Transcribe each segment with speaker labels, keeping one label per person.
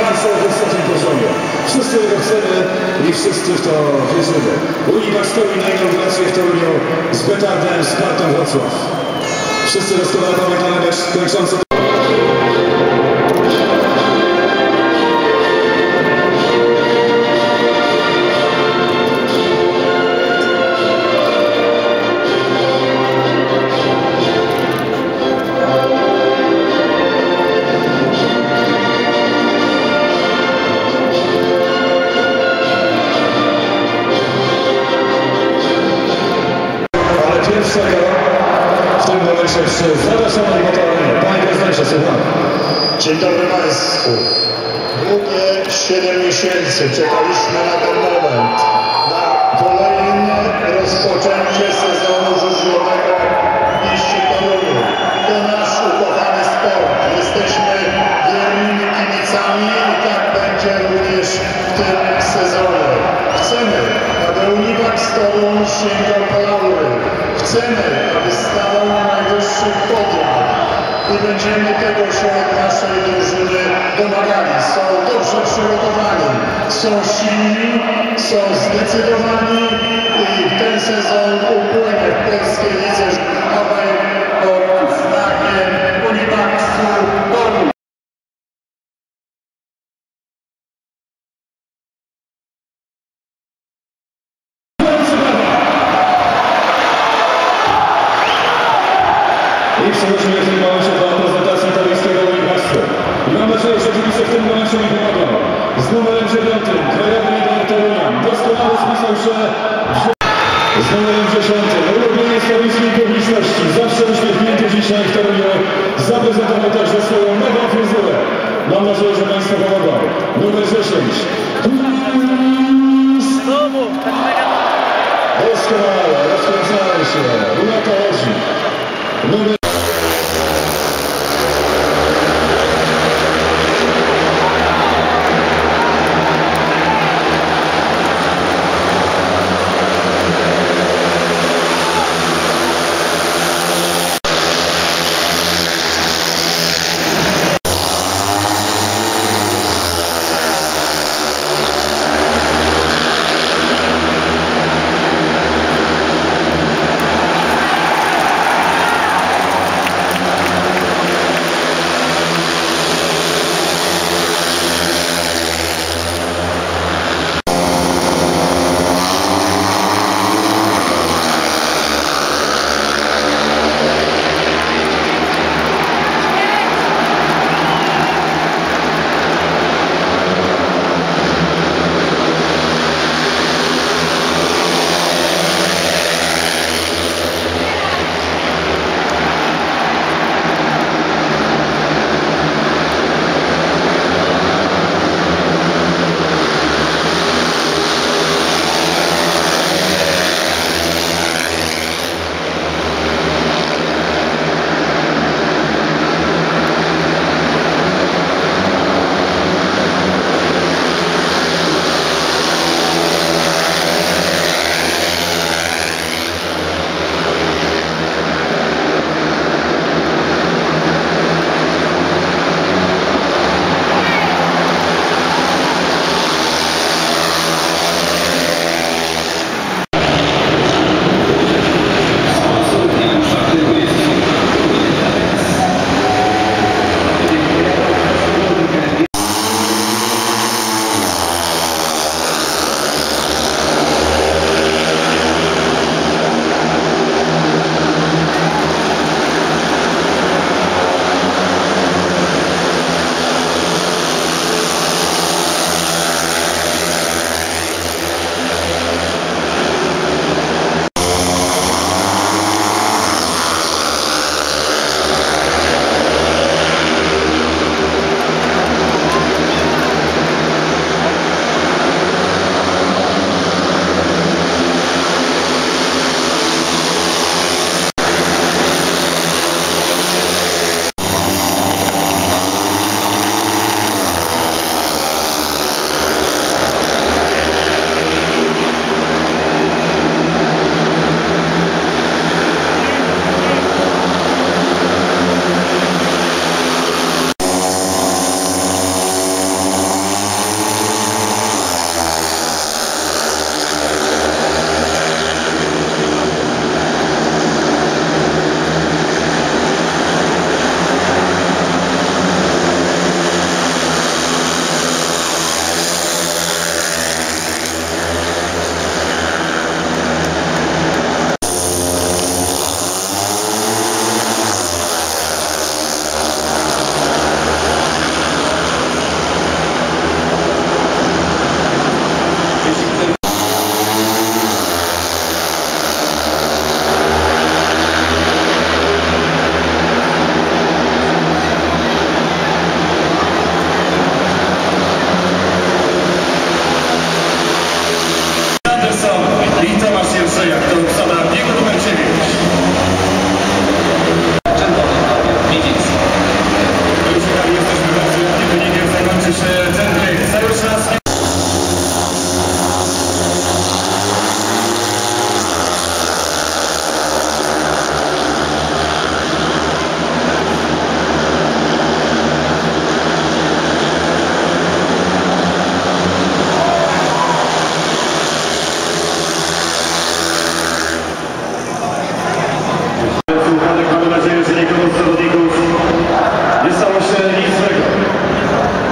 Speaker 1: bardzo wysokim poziomie. Wszyscy tego chcemy i wszyscy w to wierzymy. Unimak stoi na inaugurację w Toruniu z petardem Spartą Wrocław. Wszyscy doskonale pamiętamy mecz kończący. W tym momencie przy zapraszonej motorze. Panie prezydencie, słucham.
Speaker 2: Dzień dobry Państwu. Długie 7 miesięcy czekaliśmy na ten moment, na kolejne rozpoczęcie sezonu żużlowego w mieście Toruniu. To nasz ukochany sport. Jesteśmy wiernymi kibicami i tak będzie również w tym sezonie. Chcemy, aby Unimak z Toruń sięgał po laury. Chcemy, aby stanął na najwyższych podiach i będziemy tego się od naszej drużyny domagali. Są dobrze przygotowani, są silni, są zdecydowani i ten sezon upłynie w polskiej lidze żużlowej pod znakiem Unimaksu Toruń.
Speaker 1: I przechodzimy w tym momencie do prezentacji toruńskiego Unimaksu. I mam nadzieję, że kibice w tym momencie mi pomogą. Z numerem 9, krajowy lider Torunia. Doskonale spisał się z numerem 10. Ulubieniec toruńskiej publiczności. Zawsze uśmiechnięty dzisiaj w Toruniu. Zaprezentował także swoją nową fryzurę. Mam nadzieję, że Państwo pomogą. Numer 10.
Speaker 3: Znowu, tak mega.
Speaker 1: Doskonale, rozkręcałem się. Na to chodzi. Numer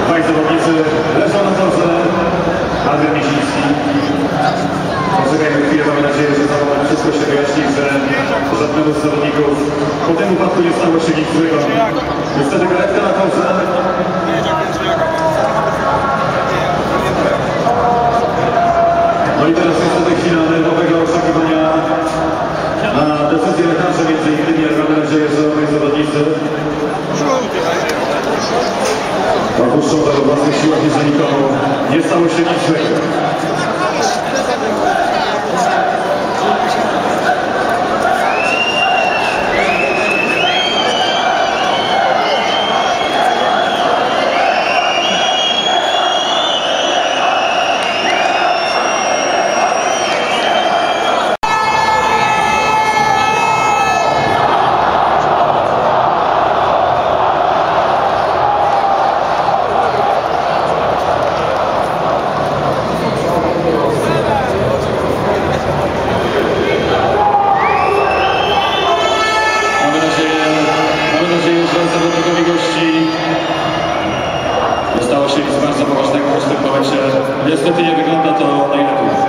Speaker 1: Dwaj zawodnicy leżą na torze. Adrian Misiński. Poczekajmy chwilę, mam nadzieję, że za moment wszystko się wyjaśni, że żadnego z zawodników po tym upadku nie stało się nic złego. Niestety karetka na torze. No i teraz niestety chwila nerwowego oczekiwania na decyzję lekarzy, między innymi, ale mam nadzieję, że obaj zawodnicy opuszczą to do własnych siłach, że nikomu nie stało się nic złego. Mamy nadzieję, że zawodnikowi gości nie stało się nic bardzo poważnego w tym momencie. Niestety nie wygląda to najlepiej.